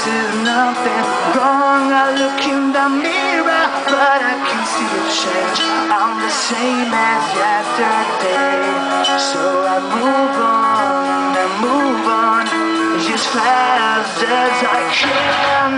there's nothing wrong. I look in the mirror, but I can see a change. I'm the same as yesterday. So I move on as fast as I can.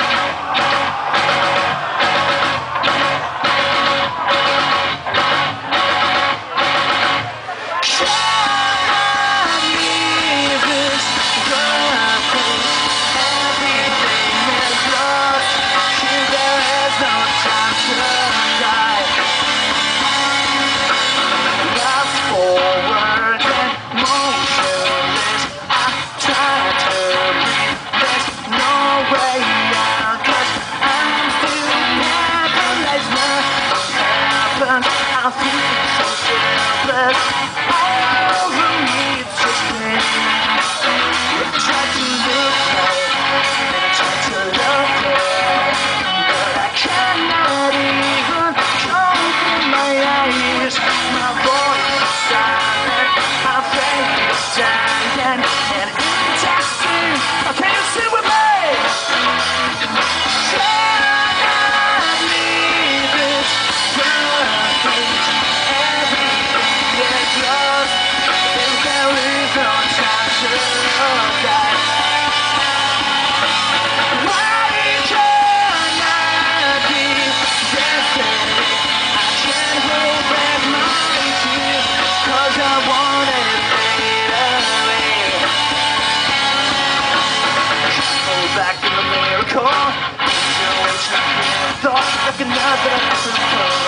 I feel so selfless. All who needs is pain. I try to look right, and I try to love it, but I cannot even open my eyes. My voice is silent, my faith is dying, and it's testing. Can you sing with me? Back in the miracle, thought like another